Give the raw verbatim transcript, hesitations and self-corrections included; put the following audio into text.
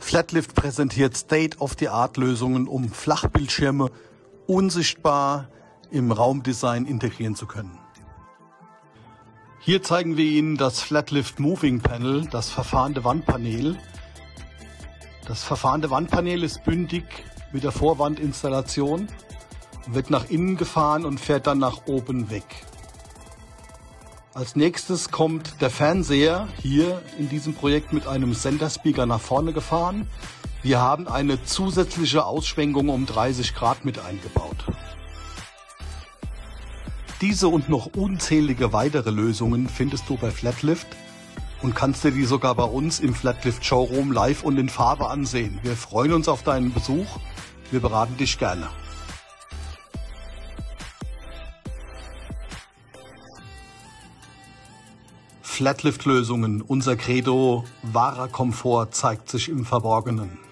Flatlift präsentiert State-of-the-Art-Lösungen, um Flachbildschirme unsichtbar im Raumdesign integrieren zu können. Hier zeigen wir Ihnen das Flatlift Moving Panel, das verfahrende Wandpanel. Das verfahrende Wandpanel ist bündig mit der Vorwandinstallation, wird nach innen gefahren und fährt dann nach oben weg. Als nächstes kommt der Fernseher hier in diesem Projekt mit einem Senderspeaker nach vorne gefahren. Wir haben eine zusätzliche Ausschwenkung um dreißig Grad mit eingebaut. Diese und noch unzählige weitere Lösungen findest du bei Flatlift und kannst dir die sogar bei uns im Flatlift Showroom live und in Farbe ansehen. Wir freuen uns auf deinen Besuch. Wir beraten dich gerne. Flatlift-Lösungen, unser Credo, wahrer Komfort zeigt sich im Verborgenen.